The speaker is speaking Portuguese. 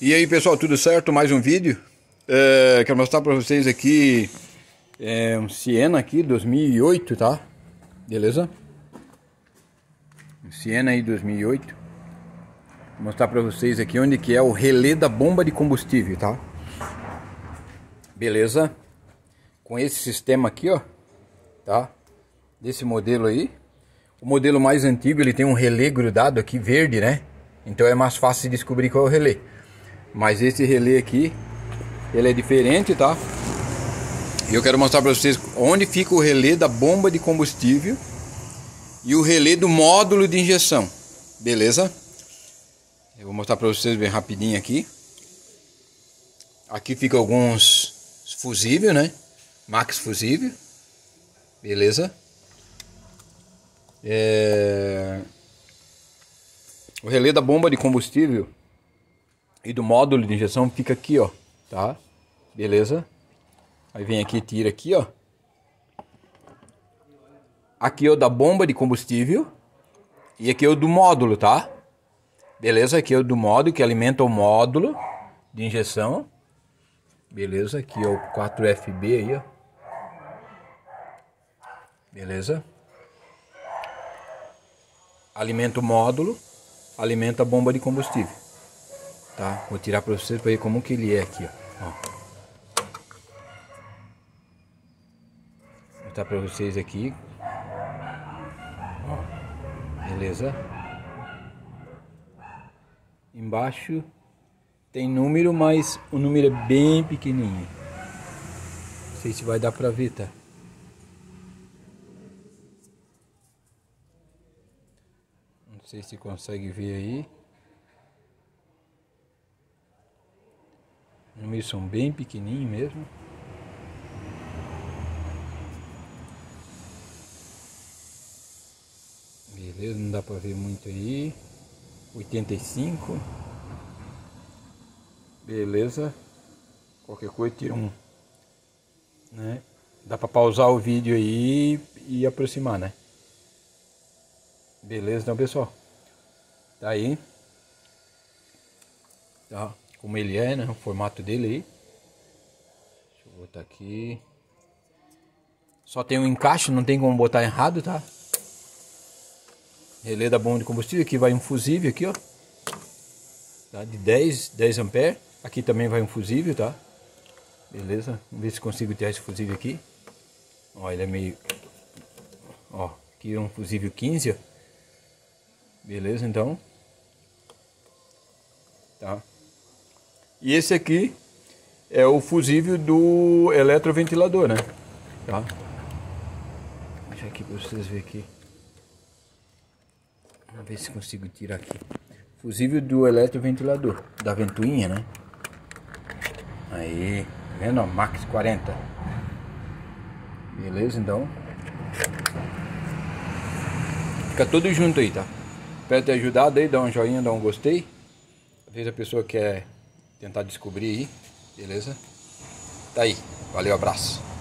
E aí pessoal, tudo certo? Mais um vídeo. Quero mostrar para vocês aqui um Siena aqui 2008, tá? Beleza? Um Siena aí 2008. Vou mostrar para vocês aqui onde que é o relé da bomba de combustível, tá? Beleza? Com esse sistema aqui, ó, tá? Desse modelo aí. O modelo mais antigo ele tem um relé grudado aqui verde, né? Então é mais fácil de descobrir qual é o relé. Mas esse relé aqui, ele é diferente, tá? E eu quero mostrar para vocês onde fica o relé da bomba de combustível e o relé do módulo de injeção. Beleza? Eu vou mostrar para vocês bem rapidinho aqui. Aqui fica alguns fusíveis, né? Max fusível. Beleza? O relé da bomba de combustível e do módulo de injeção fica aqui, ó, tá? Beleza? Aí vem aqui, tira aqui, ó. Aqui é o da bomba de combustível e aqui é o do módulo, tá? Beleza? Aqui é o do módulo que alimenta o módulo de injeção. Beleza? Aqui é o 4FB aí, ó. Beleza? Alimenta o módulo, alimenta a bomba de combustível. Tá? Vou tirar para vocês para ver como que ele é aqui, ó. Vou mostrar para vocês aqui. Ó. Beleza? Embaixo tem número, mas o número é bem pequenininho. Não sei se vai dar para ver, tá? Não sei se consegue ver aí. Os números são bem pequenininhos mesmo. Beleza, não dá pra ver muito aí. 85. Beleza. Qualquer coisa tira um, né? Dá pra pausar o vídeo aí e aproximar, né? Beleza, então pessoal. Tá aí. Tá. Como ele é, né? O formato dele aí. Deixa eu botar aqui. Só tem um encaixe, não tem como botar errado, tá? Relé da bomba de combustível. Aqui vai um fusível aqui, ó. Tá? De 10 amperes. Aqui também vai um fusível, tá? Beleza? Vamos ver se consigo tirar esse fusível aqui. Ó, ele é meio... Ó, aqui é um fusível 15, ó. Beleza, então. Tá? E esse aqui é o fusível do eletroventilador, né? Tá? Deixa aqui para vocês verem aqui. Vamos ver se consigo tirar aqui. Fusível do eletroventilador, da ventoinha, né? Aí, tá vendo? Max 40. Beleza, então. Fica tudo junto aí, tá? Espero ter ajudado aí, dá um joinha, dá um gostei. Às vezes a pessoa quer tentar descobrir aí, beleza? Tá aí, valeu, abraço.